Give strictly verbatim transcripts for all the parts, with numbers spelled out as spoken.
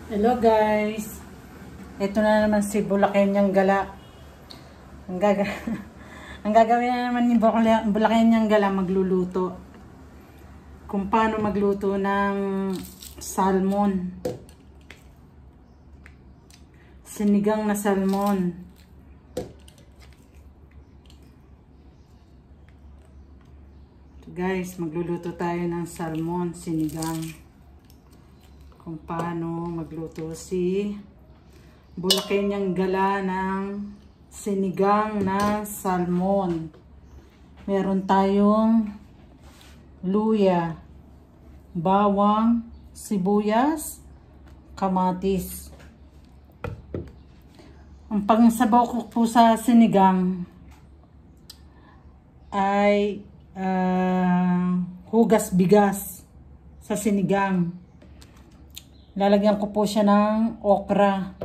Hello guys, ito na naman si Bulakenyang Gala. Ang, gaga ang gagawin na naman ni Bulakenyang Gala, magluluto. Kung paano magluto ng salmon. Sinigang na salmon. So guys, magluluto tayo ng salmon sinigang. Kung paano magluto si Bulakenyang Gala ng sinigang na salmon. Meron tayong luya, bawang, sibuyas, kamatis. Ang pangsabaw ko po sa sinigang ay uh, hugas bigas sa sinigang. Lalagyan ko po siya ng okra,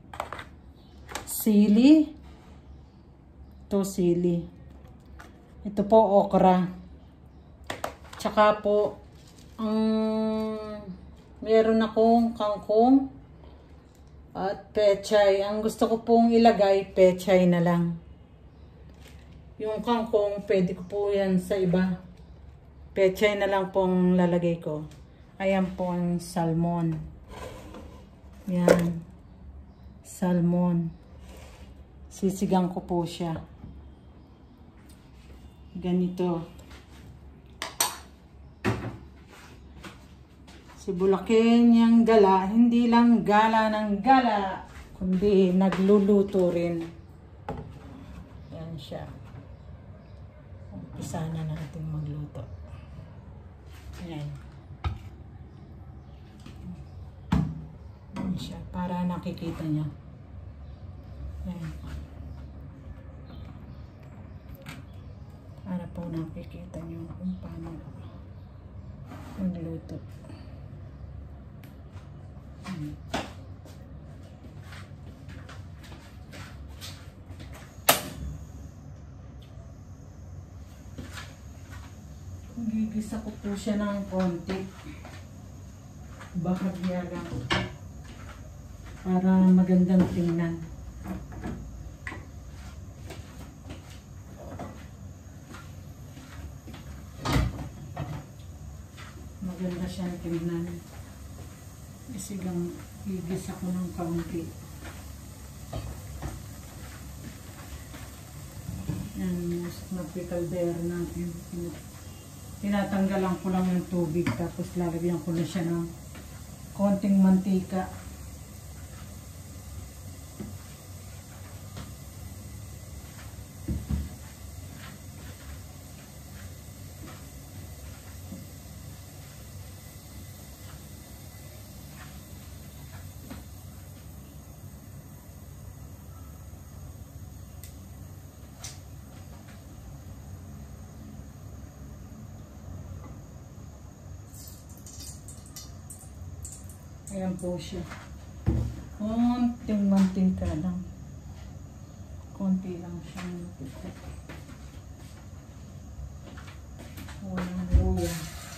sili, ito sili, ito po okra, tsaka po um, meron akong kangkong at pechay. Ang gusto ko pong ilagay, pechay na lang. Yung kangkong, pwede ko po yan sa iba. Pechay na lang pong lalagay ko. Ayan po ang salmon. Yan. Salmon. Sisigang ko po siya. Ganito. Si Bulakenyang Gala, hindi lang gala ng gala, kundi nagluluto rin. Yan siya. Umpisa na natin magluto. Yan. Yan siya, para nakikita niya. Yan. Para po nakikita niyo kung paano magluto. Hmm. Gigisa ko po siya ng konti. Bahagya lang. Para magandang tingnan. Maganda siyang tingnan. Isigang gigisa ko ng kaunti. Yan, nagpikaldera natin. Tinatanggalan ko lang yung tubig, tapos lalagyan ko na siya ng konting mantika. Ayan po siya. Konting mantika lang. Konti lang siyang mantika. Walang luya.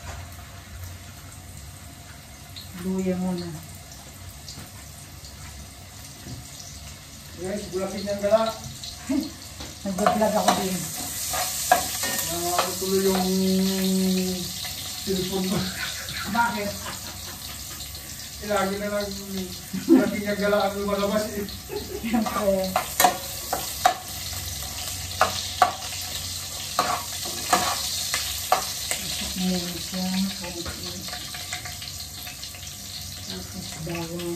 Luya muna. Guys, Bulakenyang Gala. Nag-vlog ako din. Nakatuloy yung cellphone mo. Bakit? Lagi na lang Bulakenyang Gala ang lumalabas eh. Siyempre. Muna siya. Tapos bawang.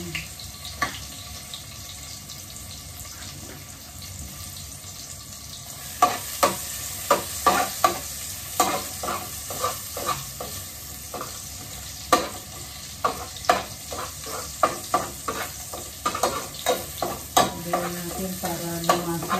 Natin para lumasa.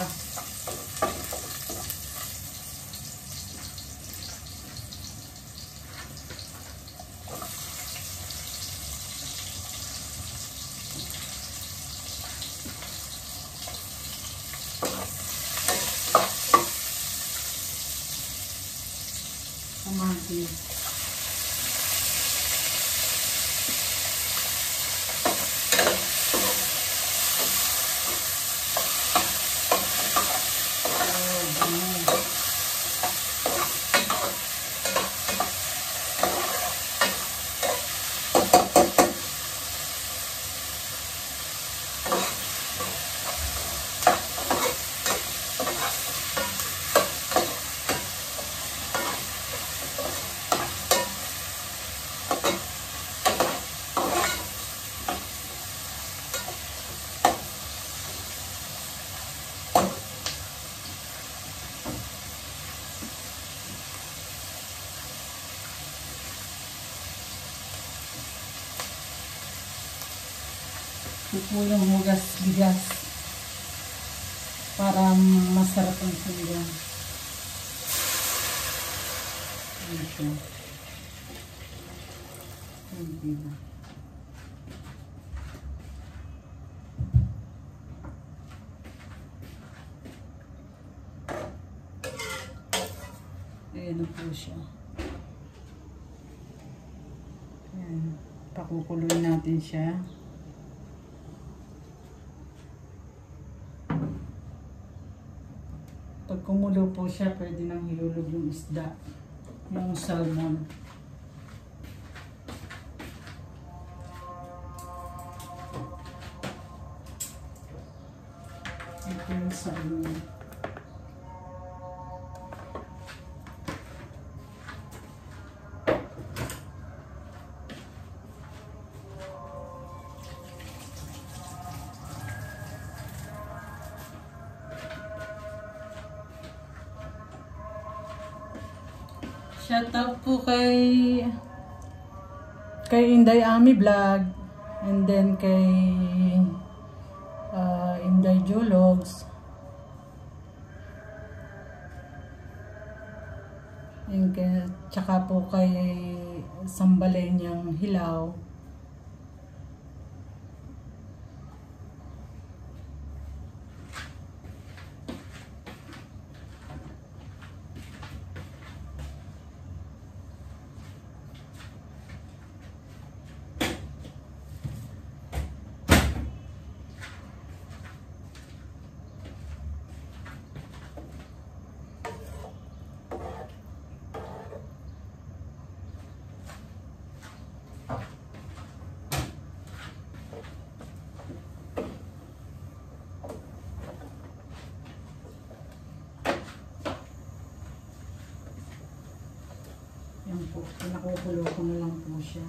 Ito po yung hugas bigas para masarap ang sinigang. Ito. Ito. Ayan na po siya. Ayan. Pakukuloy natin siya. Pag kumulo po siya, pwede nang hilulog yung isda. Yung salmon. Ito yung salmon. Shout out po kay kay Inday Ami Vlog, and then kay uh, Inday Jologs, and kay, tsaka po kay Sambalenyang Hilaw. Yan po, pinakukulo ko na lang po siya.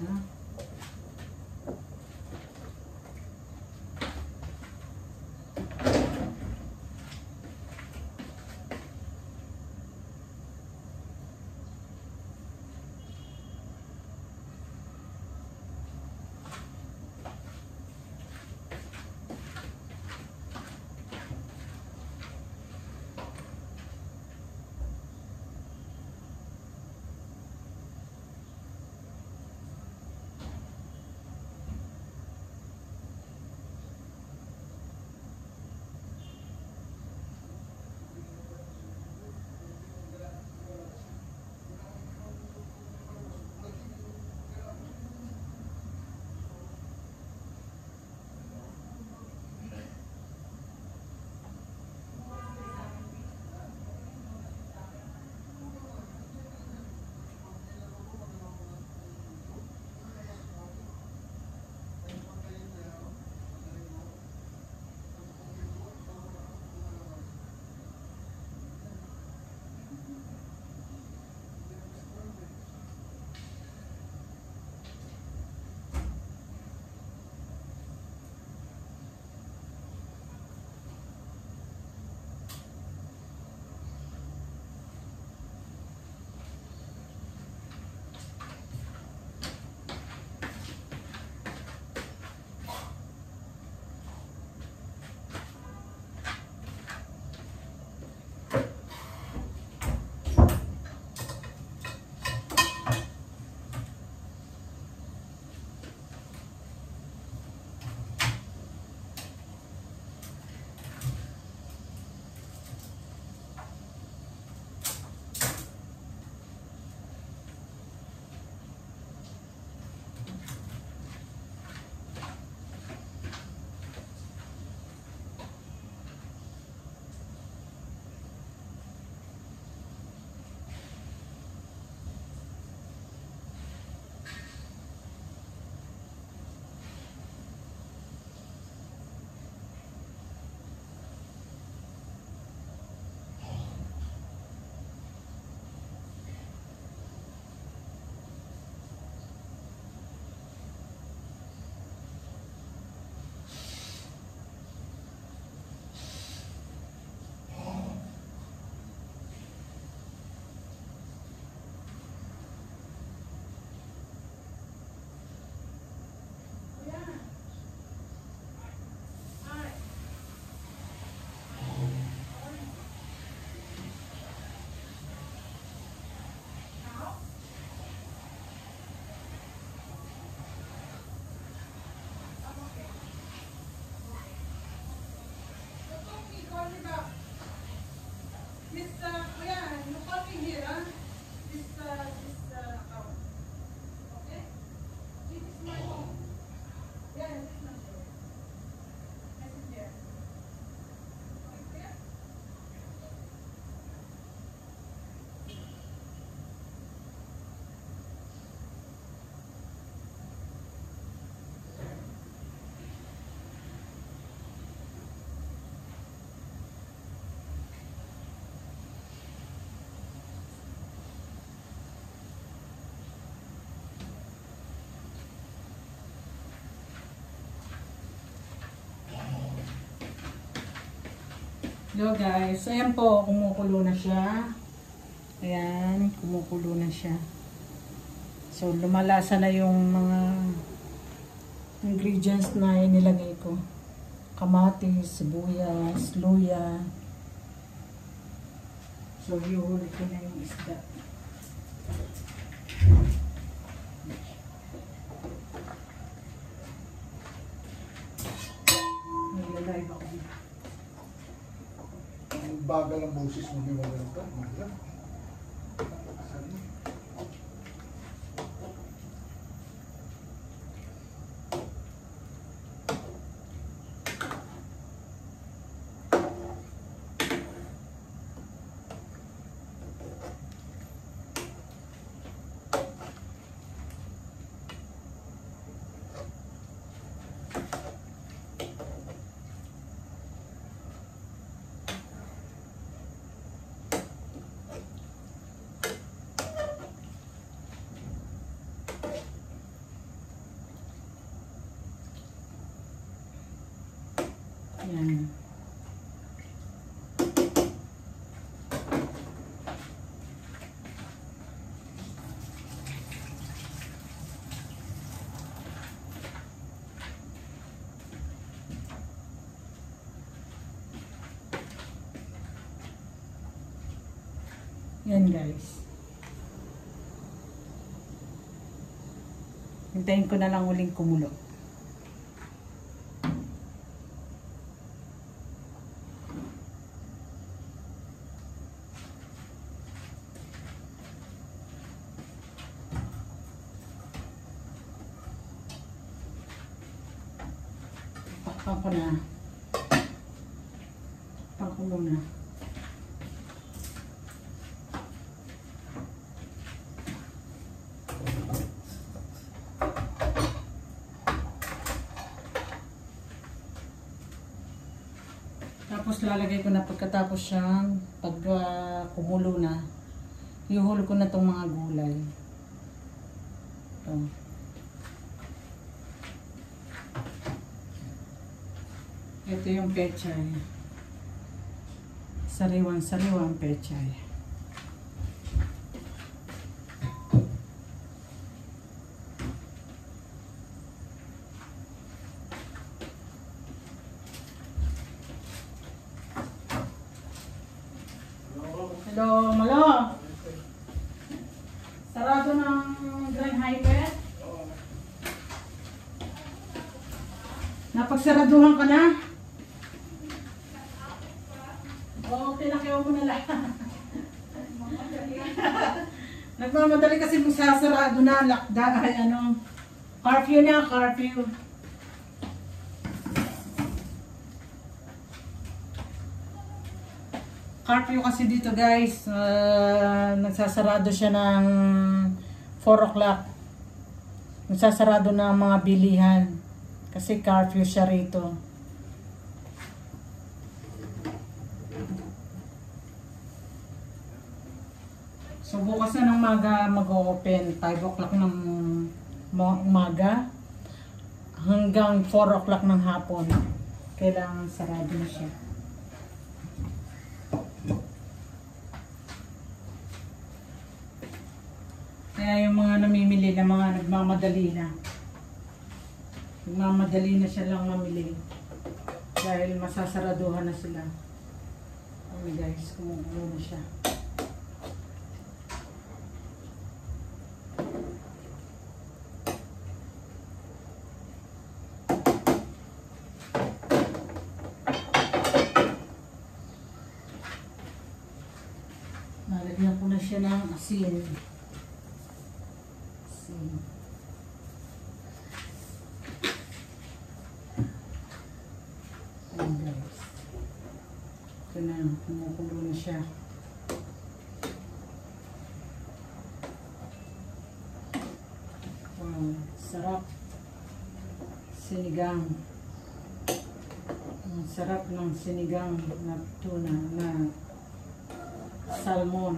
Hello guys, ayan po, kumukulo na siya. Ayan, kumukulo na siya. So, lumalasa na yung mga ingredients na inilagay ko. Kamatis, sibuyas, luya. So, ihuli ko na yung isda. Naglalay ako dito. Ang bagal ang boses mo yung mga ganito. Maglan. Ayan. Yan guys. Hintayin ko na lang uling kumulo. Takpan ko na. Takpan ko muna. Tapos lalagay ko na pagkatapos siyang pag uh, kumulo na, ihulog ko na itong mga gulay. Ito. Ito yung pechay. Sariwang-sariwang pechay. Hello, Malo. Sarado ng Grand Highway. Napagsaraduhan ka na? Oo, pinakiyaw mo na lang. Nagmamadali kasi magsasarado na, lakda, ay ano, curfew na, curfew. Curfew kasi dito guys, uh, nagsasarado siya ng four o'clock. Nagsasarado ng mga bilihan. Kasi curfew siya rito. So bukas na ng maga mag-open, five o'clock ng umaga hanggang four o'clock ng hapon. Kailangan sarado na siya. Kaya yung mga namimili na mga nagmamadali na. Nagmamadali na siya lang mamili. Dahil masasaraduhan na sila. Okay guys, kumukulo na siya. Nalagyan ko na siya ng asin. Ayan guys. Ito na, kumukulo na siya. Wow, sarap. Sinigang. Ang sarap ng sinigang na tuna na salmon.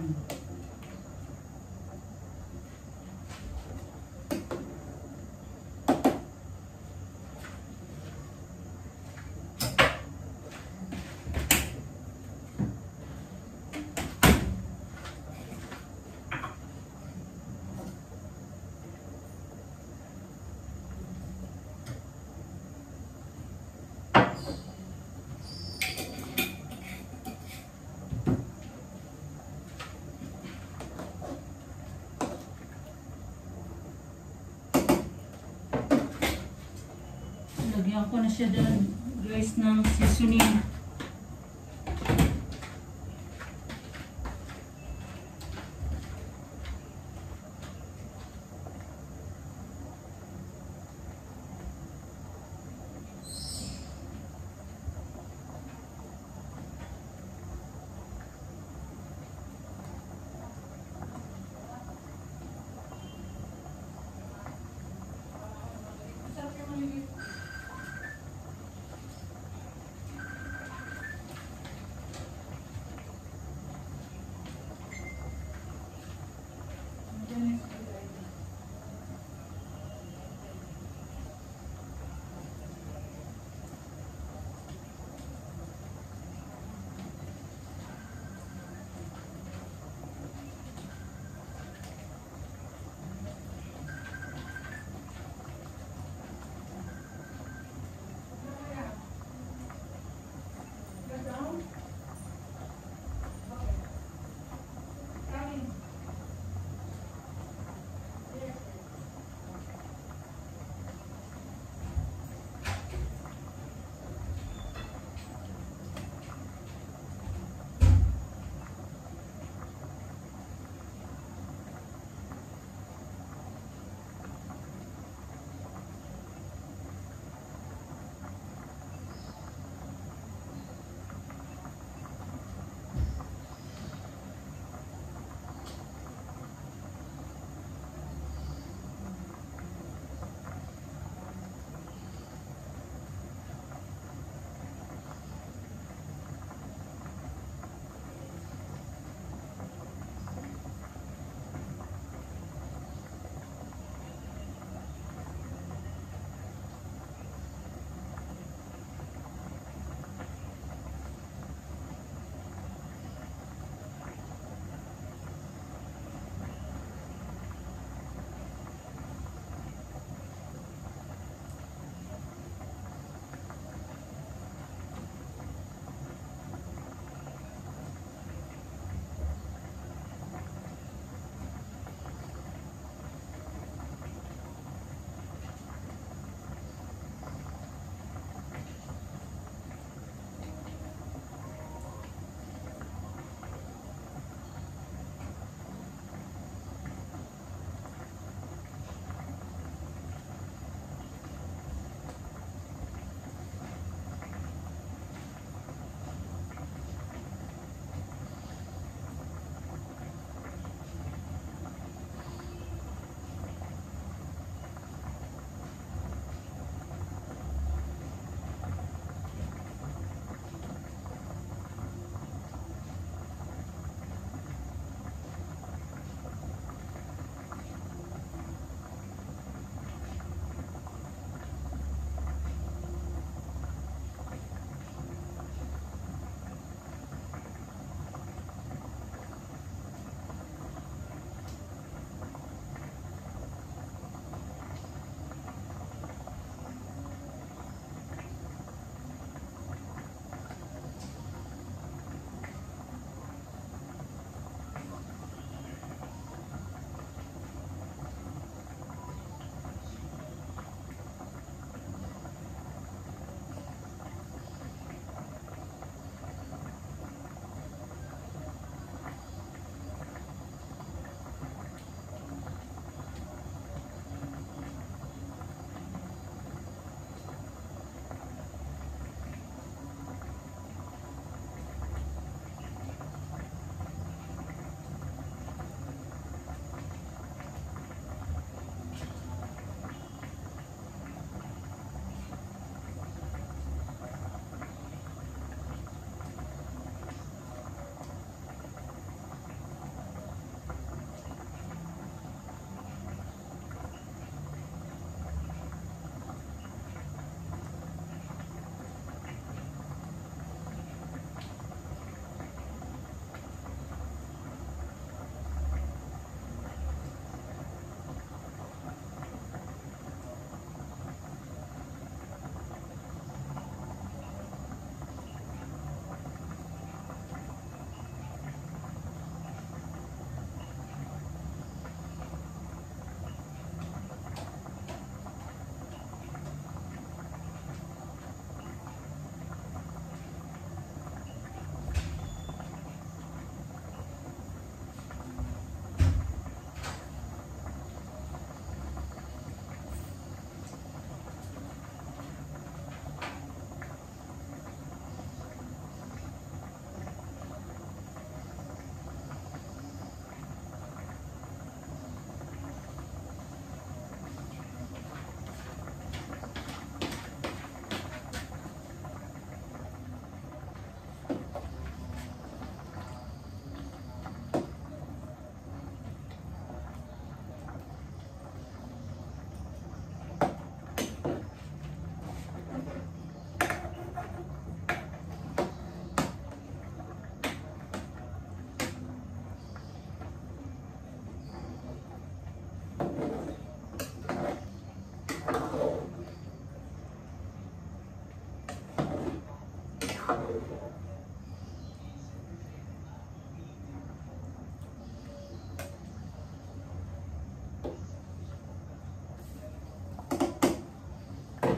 Lagyan ko na siya dyan, guys, ng seasoning.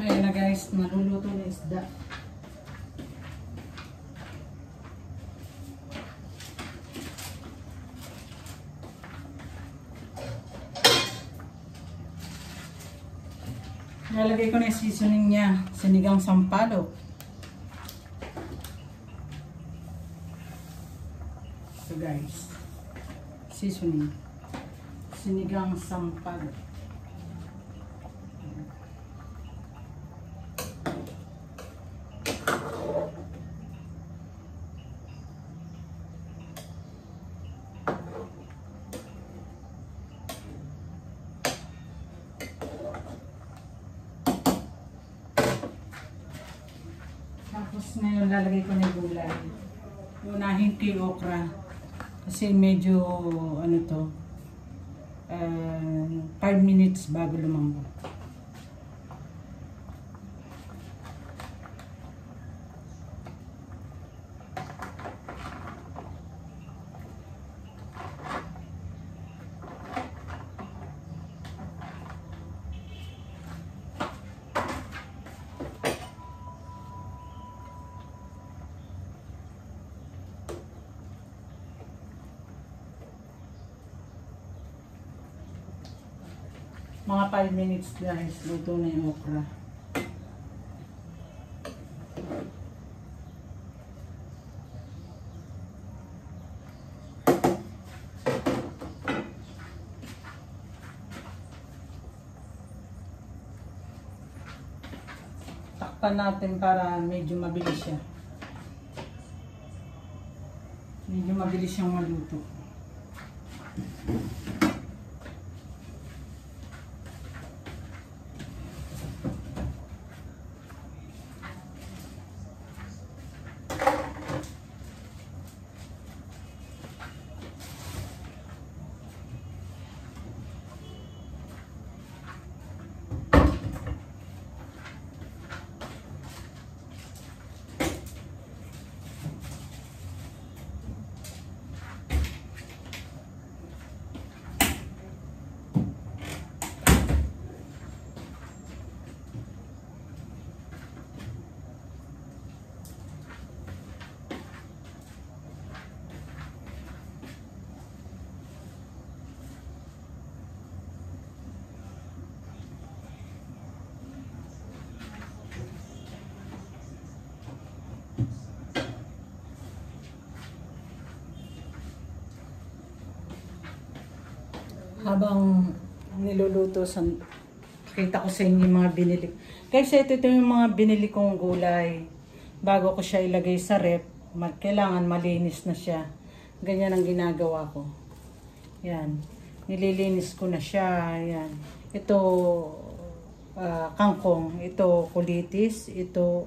Ayan na guys, naluluto na isda. Nalagay ko na yung seasoning niya, sinigang sampalok. So guys, seasoning, sinigang sampalok. Tapos ngayon lalagay ko na yung gulay. Unahin ko yung okra. Kasi medyo ano to, five uh, minutes bago lumambot. Mga five minutes guys, luto na yung okra. Takpan natin para medyo mabilis siya. Medyo mabilis siyang maluto. Habang niluluto, sa kita ko sa inyo yung mga binili. Kasi ito, ito yung mga binili kong gulay. Bago ko siya ilagay sa rep, kailangan malinis na siya. Ganyan ang ginagawa ko. Yan. Nililinis ko na siya. Yan. Ito, uh, kangkong. Ito, kulitis. Ito,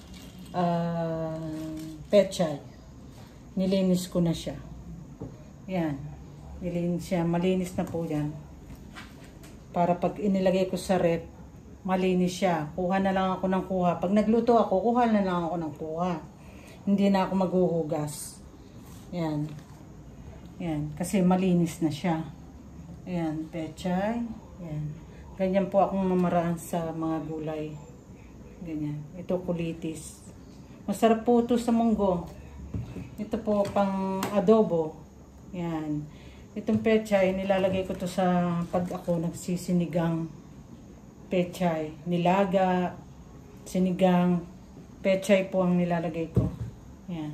uh, pechay. Nilinis ko na siya. Yan. Nilinis siya. Malinis na po yan. Para pag inilagay ko sa rep, malinis siya. Kuha na lang ako ng kuha. Pag nagluto ako, kuha na lang ako ng kuha. Hindi na ako maghuhugas. Yan. Yan. Kasi malinis na siya. Yan. Pechay. Yan. Ganyan po akong mamaraan sa mga gulay. Ganyan. Ito kulitis. Masarap po ito sa munggo. Ito po pang adobo. Yan. Itong pechay, nilalagay ko to sa pag ako nagsisinigang pechay. Nilaga, sinigang, pechay po ang nilalagay ko. Yan.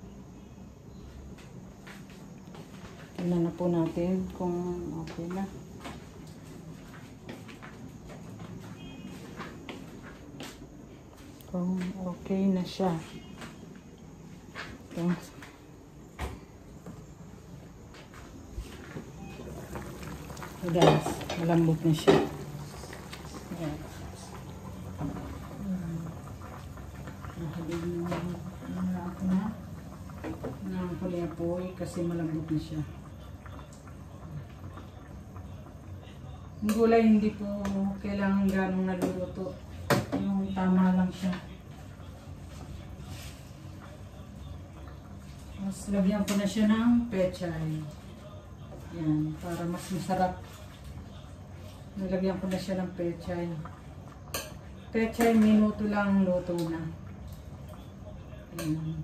Tingnan na po natin kung okay na. Kung okay na siya. Ito. So guys, malambot na siya. Ayan. Nahalin na ako na. Nakapuli po kasi malambot na siya. Yung gulay hindi po kailangan ganong naluluto. Yung tama lang siya. Mas lagyan ko na siya ng pechay. Yan, para mas masarap. Nilagyan ko na siya ng pechay. Peche, minuto lang luto na. Ayan.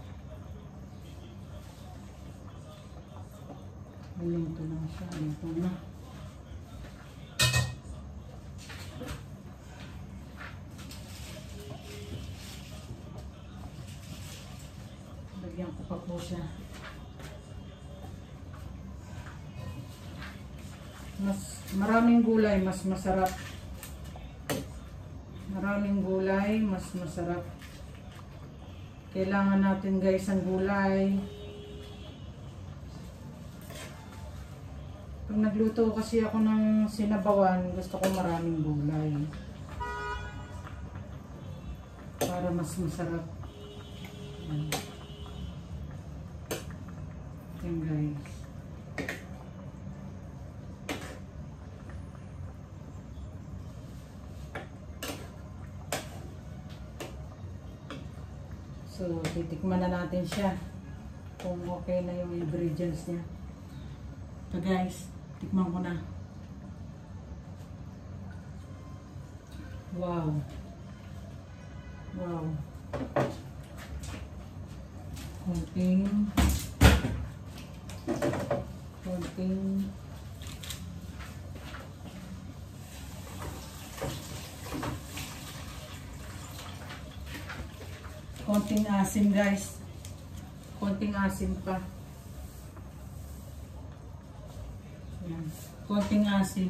Minuto lang siya. Luto na. Lagyan ko pa po siya. Mas maraming gulay, mas masarap. Maraming gulay, mas masarap. Kailangan natin guys ang gulay. Pag nagluto kasi ako ng sinabawan, gusto ko maraming gulay. Para mas masarap. Ayan. Ayan guys. So, titikman na natin siya kung okay na yung ingredients niya. So guys, tikman ko na. Wow. Wow. Konting konting konting asim guys. Konting asim pa. Yan. Konting asim.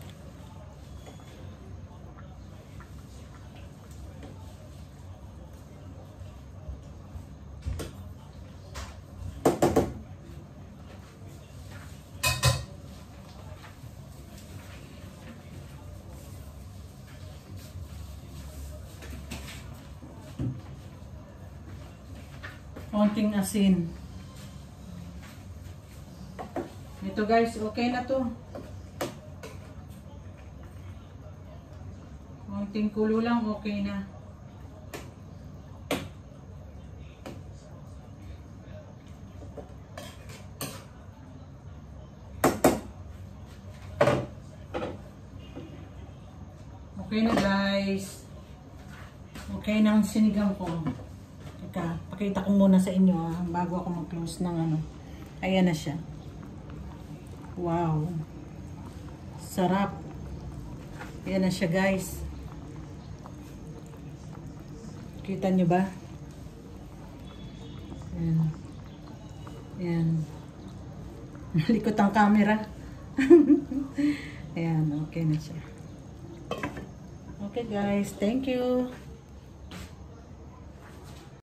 Konting asin. Ito guys, okay na to. Konting kulo lang, okay na. Okay na guys. Okay na ang sinigang ko. Teka, pakita ko muna sa inyo ha, bago ako mag-close ng ano. Ayan na siya. Wow. Sarap. Ayan na siya guys. Kita nyo ba? Ayan. Ayan. Malikot ang camera. Ayan, okay na siya. Okay guys, thank you.